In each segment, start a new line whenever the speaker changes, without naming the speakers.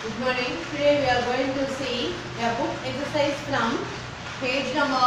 Good morning. Today we are going to see a book exercise from page number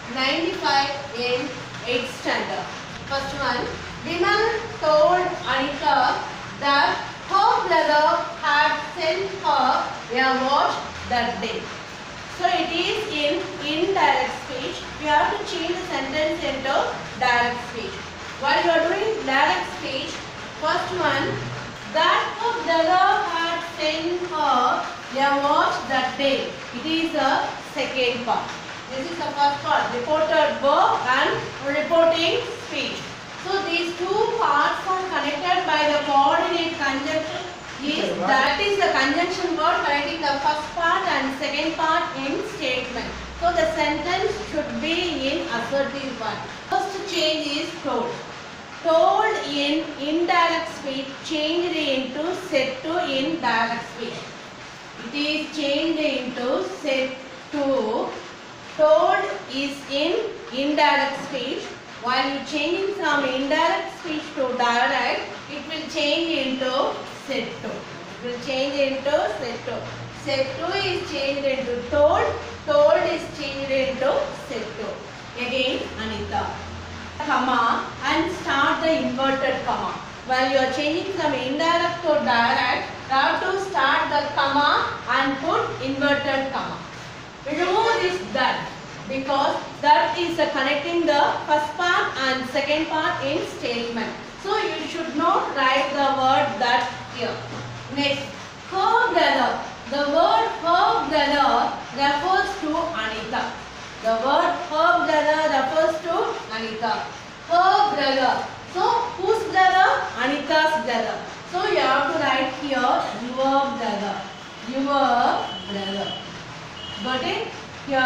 95 in 8th standard. First one, Vimal told Anita that her brother had sent her a watch that day. So it is in indirect speech. We have to change the sentence into direct speech. While you are doing direct speech, first one, that her brother had sent her a watch that day. It is the second part. This is the first part, reported verb and reporting speech. So these two parts are connected by the coordinate conjunction. That is the conjunction word connecting the first part and second part in statement. So the sentence should be in assertive one. First change is told. Told in indirect speech changed into said to in direct speech. It is changed into said to. Told is in indirect speech. While you changing from indirect speech to direct, it will change into said to. It will change into said to. Said to is changed into told. Told is changed into said to. Again, Anita. Comma and start the inverted comma. While you are changing from indirect to direct, you have to start the comma and put inverted comma. Remove this that because that is connecting the first part and second part in statement. So you should not write the word that here. Next, her brother. The word her brother refers to Anita. The word her brother refers to Anita. Her brother. So whose brother? Anita's brother. So you have to write here your brother. Your brother. Got it? Here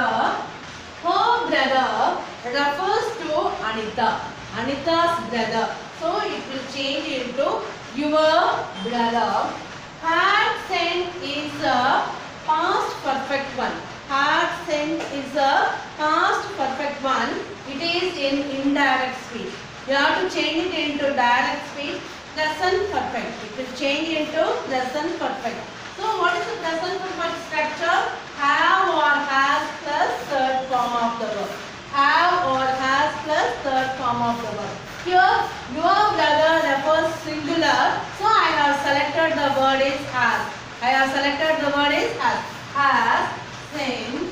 her brother refers to Anita. Anita's brother. So it will change into your brother. Had sent is a past perfect one. Had sent is a past perfect one. It is in indirect speech. You have to change it into direct speech. Present perfect. It will change into present perfect. So what is the present perfect structure? Have or has plus third form of the verb. Have or has plus third form of the verb. Here your brother refers singular. So I have selected the word is has. I have selected the word is has. Has sent.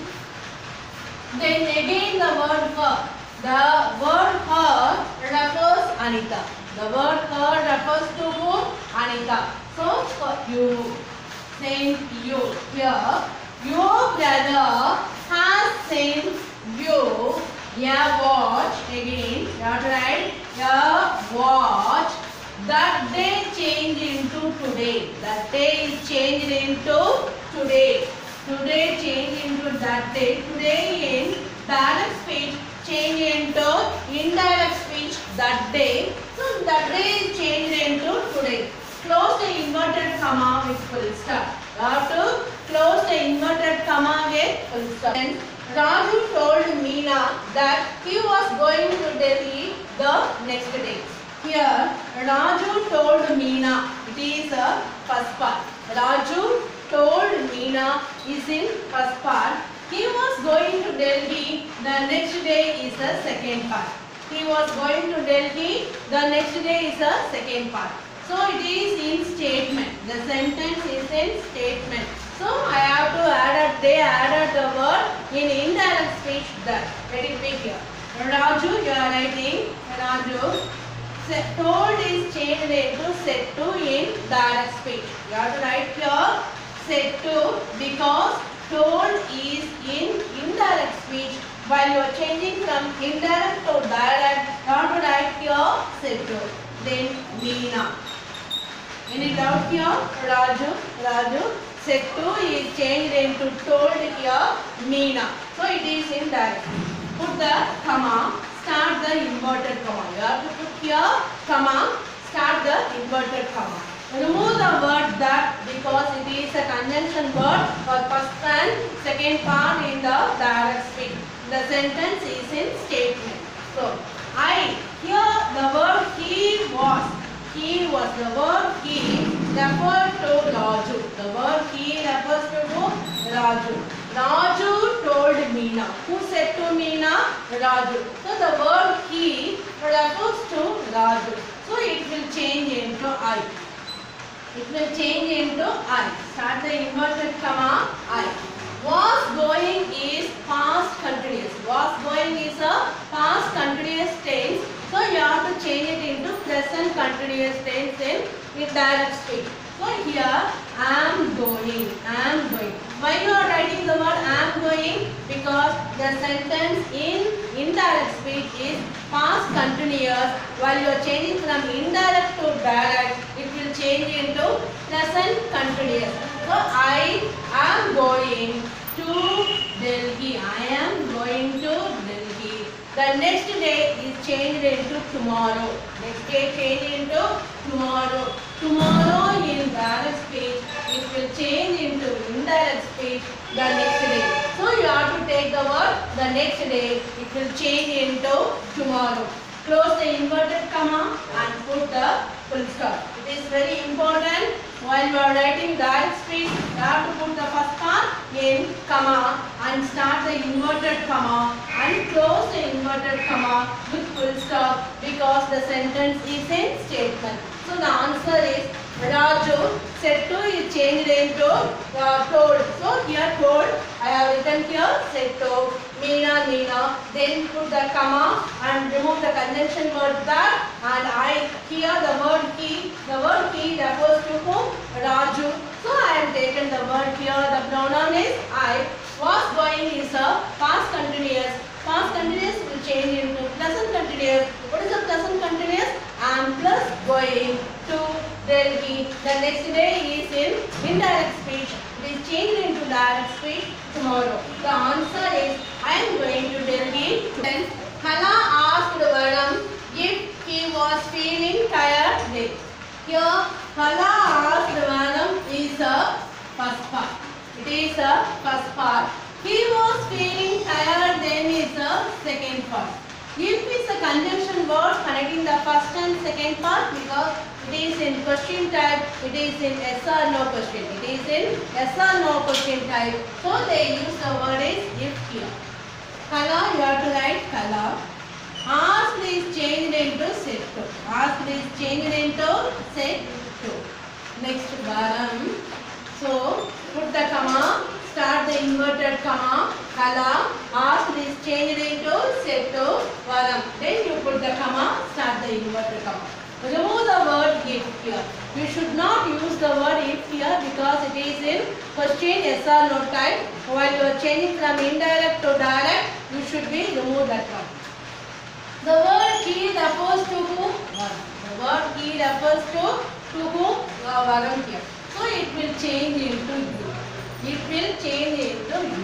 Then again the word her. The word her refers Anita. The word her refers to whom? Anita. So you. Sent you. Here your brother has sent you a watch. Again you have to write a watch. That day changed into today. That day is changed into today. Today changed into that day. Today in direct speech change into indirect speech that day. So that day is changed into today. Close the inverted comma with full stop. You have to close the inverted comma with full stop. Then Raju told Meena that he was going to Delhi the next day. Here Raju told Meena. It is a first part. Raju told Meena is in first part. He was going to Delhi the next day is the second part. He was going to Delhi the next day is the second part. So it is in statement. The sentence is in statement. So I have to add they added the word in indirect speech that. Let it be here. Raju, you are writing Raju. Told is changed into said to in direct speech. You have to write here said to because told is in indirect speech. While you are changing from indirect to direct, you have to write here said to. Then Meena. Any doubt here? Raju. Said to is changed into told here Meena. So it is in direct. Put the comma, start the inverted comma. You have to put here comma, start the inverted comma. Remove the word that because it is a conjunction word for first and second part in the direct speech. The sentence is in statement. So here the word he was. He was the word he referred to Raju. The word he Raju. Raju told Meena. Who said to Meena? Raju. So the word he refers to Raju. So it will change into I. It will change into I. Start the inverted comma I. Was going is past continuous. Was going is a past continuous tense. So you have to change it into present continuous tense in indirect speech. So here am going. Am going. Why you are writing the word am going? Because the sentence in indirect speech is past continuous. While you are changing from indirect to direct, it will change into present continuous. So I am going to Delhi. I am going to Delhi. The next day is changed into tomorrow. Next day changed into tomorrow. Tomorrow in direct speech, it will change into indirect speech the next day. So you have to take the word the next day. It will change into tomorrow. Close the inverted comma and put the full stop. It is very important. While you are writing direct speech, you have to put the first part in comma and start the inverted comma and close the inverted comma with full stop because the sentence is in statement. So the answer is Raju. Said to is changed into told. So here told, I have written here said to, Meena, Meena. Then put the comma and remove the conjunction word that, and I here the word he. The word he refers to whom? Raju. So I have taken the word here. The pronoun is I. Was going is a past continuous. Past continuous will change into present continuous. What is the present continuous? Am plus going to Delhi. The next day is in indirect speech. It is changed into direct speech tomorrow. The answer is I am going to Delhi. Then Kala asked Varam if he was feeling tired. Here Kala asked Varam is a first part. It is a first part. He was feeling tired, then is a second part. If is a conjunction word connecting the first and second part because it is in question type, it is in yes or no question. It is in yes or no question type. So they use the word is if here. Kala, you have to write Kala. Asked is changed into said to. Asked is changed into said to. Next Varam. So put the comma. Start the inverted comma. Kala. Asked is changed into said to Varam. Then you put the comma. Start the inverted comma. Remove the word if here. You should not use the word if here because it is in question yes or no type. While you are changing from indirect to direct, you should be remove that one. The word he refers to whom? Varam. The word he refers to whom? Varam here. So it will change into you. It will change into you.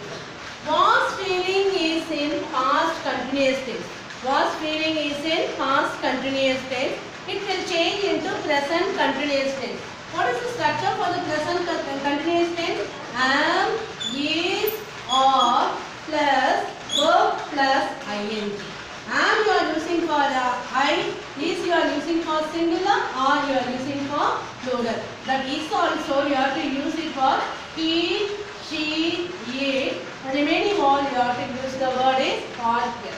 Was feeling is in past continuous tense. Was feeling is in past continuous tense. It will change into present continuous tense. What is the structure for the present continuous tense? Am, is, or plus verb plus ing. Am you are using for I, is you are using for singular or you are using for plural. But is also you have to use it for he, she, it. Remaining all you have to use the word is or here.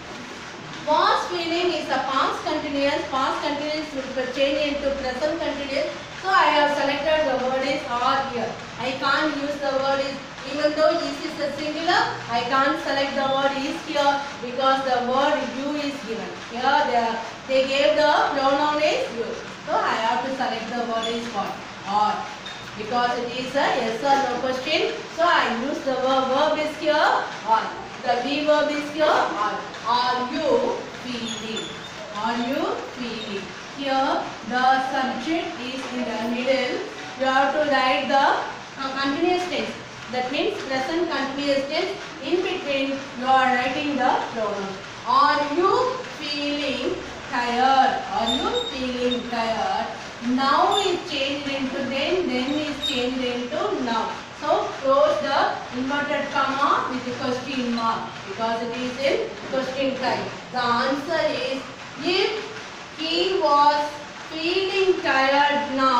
Was feeling is a past continuous. Past continuous will change into present continuous. So I have selected the word is or here. I can't use the word is, even though is a singular, I can't select the word is here because the word you is given. Here they gave the pronoun is you. So I have to select the word is what? Or. Because it is a yes or no question. So I use the verb is here or. The V verb is here or. Are you feeling? Are you feeling? Here the subject is in the middle. You have to write the continuous tense. That means present continuous tense. In between you are writing the pronoun. Are you feeling tired? Are you feeling tired? Now is changed into then is changed into now. So close the inverted comma with the question mark because it is in question type. The answer is if he was feeling tired now,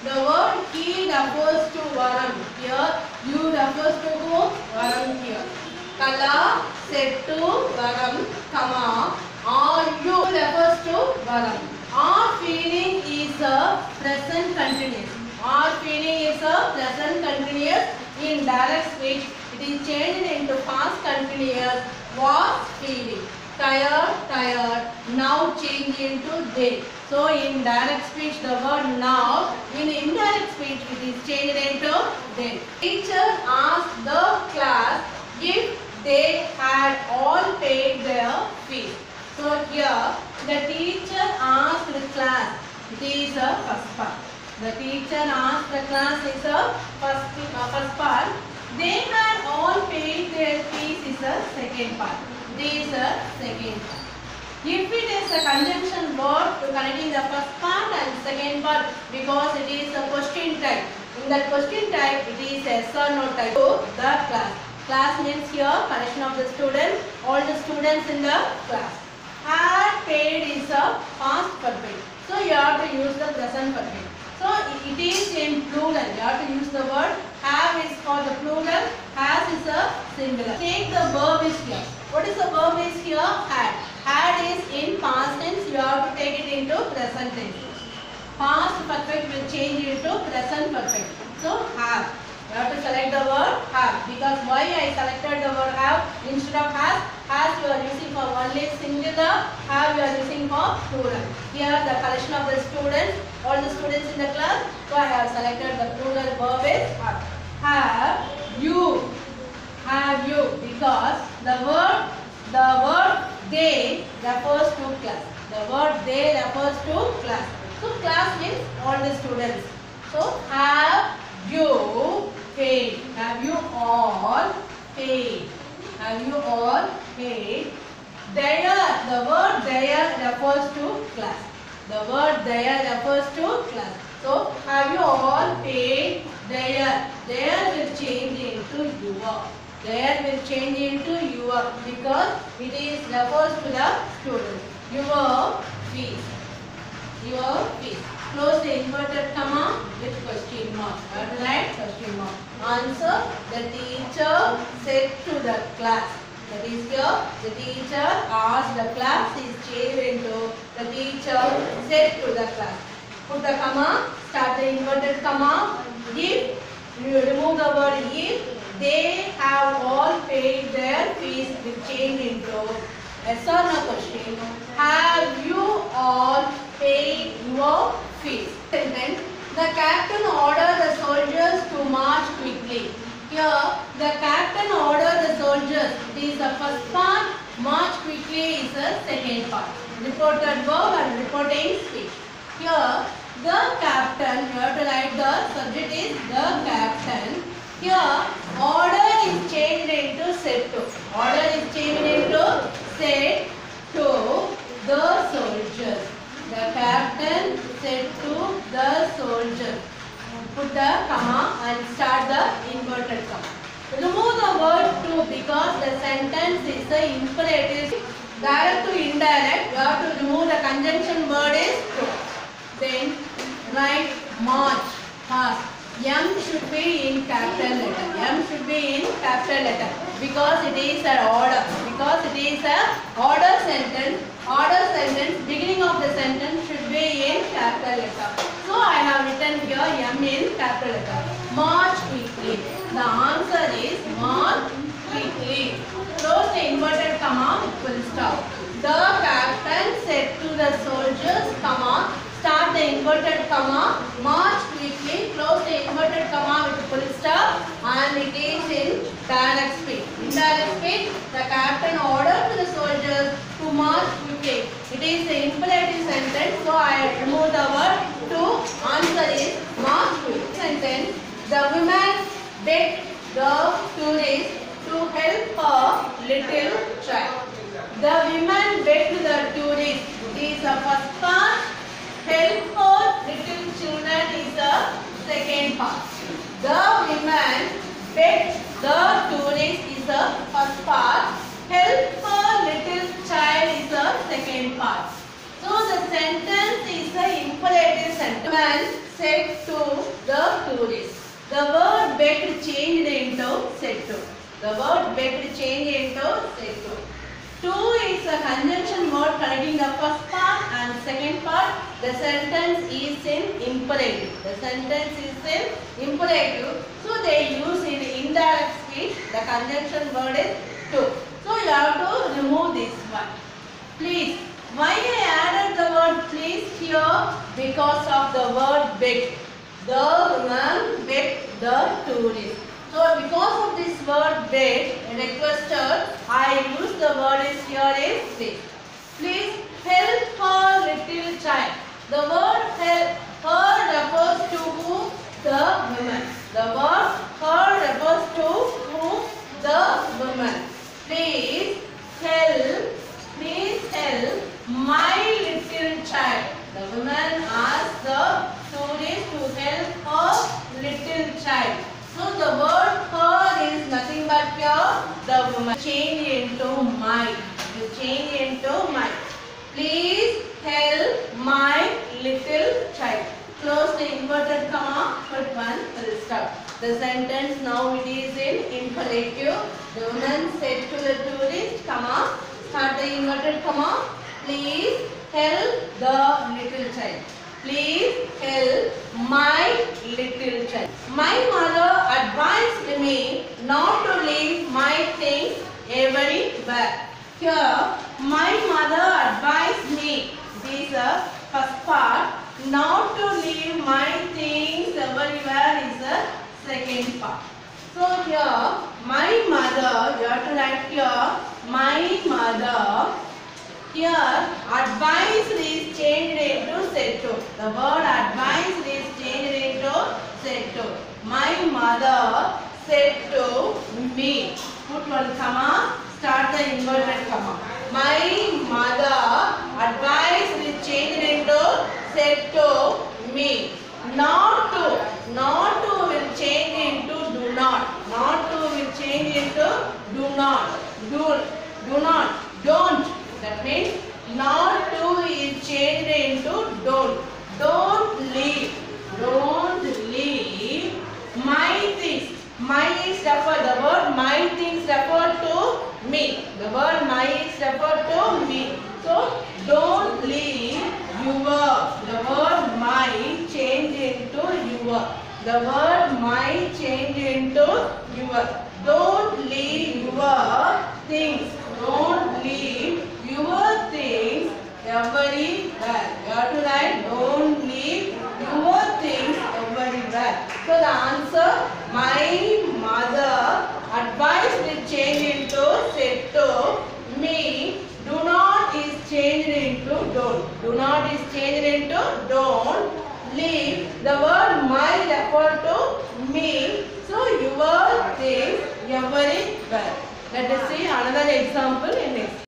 The word he refers to Varam. Here you refers to who? Varam here. Kala said to Varam, comma, are you refers to Varam. Our feeling is a present continuous. Our feeling is a present continuous. In direct speech, it is changed into past continuous. Was feeling. Tired, tired. Now change into did. So in direct speech, the word now. In indirect speech, it is changed into did. Teacher asked the class if they had all paid their fees. So here, the teacher asked the class. It is a first part. The teacher asked the class is a first part. They had all paid their fees is a second part. It is a second part. If it is a conjunction word to connecting the first part and second part, because it is a question type. In that question type, it is yes or no type. So the class. Class means here connection of the student. All the students in the class. Had paid is a past perfect. So you have to use the present perfect. So it is in plural. You have to use the word. Have is for the plural. Has is a singular. Take the verb is here. What is the verb is here? Had. Had is in past tense. You have to take it into present tense. Past perfect will change into present perfect. So have. You have to select the word have. Because why I selected the word have instead of has? Has you are using for only singular. Have you are using for plural. Here the collection of the students. All the students in the class. So I have selected the plural verb is have. Have you. Have you. Because the word they refers to class. The word they refers to class. So class means all the students. So have you paid? Have you all paid? Have you all paid? Their. The word their refers to class. The word their refers to class. So have you all paid their? Their will change into your. There will change into your because it is refers to the student. Your fees. Your fees. Close the inverted comma with question mark. Write question mark. Answer. The teacher said to the class. That is here. The teacher asked the class is changed into the teacher said to the class. Put the comma. Start the inverted comma. If you remove the word if. They have all paid their fees will change into yes or no question. Have you all paid your fees? Sentence. The captain ordered the soldiers to march quickly. Here the captain ordered the soldiers. It is the first part. March quickly is the second part. Reported verb and reporting speech. Here the captain, you have to write the subject is the captain. Here, order is changed into said to. Order is changed into said to the soldiers. The captain said to the soldiers. Put the comma and start the inverted comma. Remove the word to because the sentence is the imperative. Direct to indirect, you have to remove the conjunction word is to. Then write march, fast. M should be in capital letter. M should be in capital letter because it is an order. Because it is an order sentence. Order sentence. Beginning of the sentence should be in capital letter. So I have written here M in capital letter. March quickly. The answer is march quickly. Close the inverted comma. Full stop. The captain said to the soldiers, comma. Start the inverted comma, march quickly, close the inverted comma with full stop and it is in direct speech. In direct speech, the captain ordered to the soldiers to march quickly. It is the imperative sentence, so I remove the word to. Answer is march quickly. Sentence, the woman begged the tourist to help her little child. The woman begged the tourist. It is the first part. Help for little children is the second part. The woman begged the tourist is the first part. Help for little child is the second part. So the sentence is the imperative sentence. said to the tourist. The word begged changed into said to. The word begged changed into said to. To is a conjunction word connecting the first part and second part. The sentence is in imperative. The sentence is in imperative. So they use in indirect speech. The conjunction word is to. So you have to remove this one. Please. Why I added the word please here? Because of the word beg. The man begged the tourist. So because of this word beg, requested, I use the word is here is please. Please help her little child. The word help, her refers to who? The woman. The word her refers to who? The woman. Please help my little child. The woman asked the tourist to help her little child. So the word her is nothing but here the woman. Change into my. You change into my. Please help my little child. Close the inverted comma, put one full stop. The sentence now it is in imperative. The woman said to the tourist, comma, start the inverted comma. Please help the little child. Please help my little child. My mother advised me not to leave my things everywhere. Here, my mother advised me, this is the first part, not to leave my things everywhere is the second part. So here, my mother, you have to write here, my mother. Here, advice is changed into said to. The word advice is changed into said to. My mother said to me. Put one comma, start the inverted comma. My mother advice is changed into said to me. Not to will change into do not. Not to will change into do not. Do not. Don't. That means not to is changed into don't. Don't leave. Don't leave my things. My is referred. The word my things referred to me. The word my is referred to me. So don't leave your. The word my change into your. The word my change into your. Don't leave your things. Don't leave your things everywhere. You have to write don't leave your things everywhere. So the answer, my mother advice will change into said to me. Do not is changed into don't. Do not is changed into don't. Leave. The word my refer to me. So your things everywhere. Let us see another example in next.